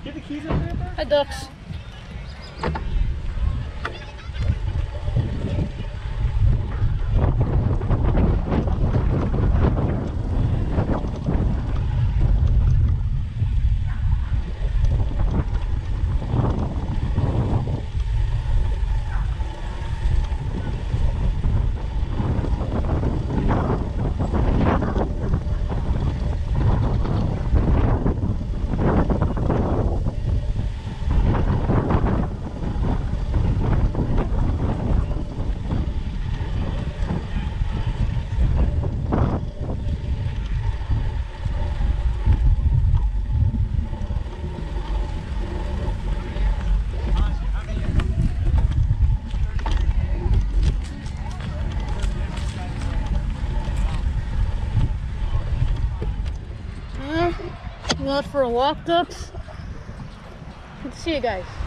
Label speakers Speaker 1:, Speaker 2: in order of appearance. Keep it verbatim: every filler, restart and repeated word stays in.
Speaker 1: Get the keys over there, bro.
Speaker 2: Hi, ducks. Go out for a walk, ducks. Good to see you guys.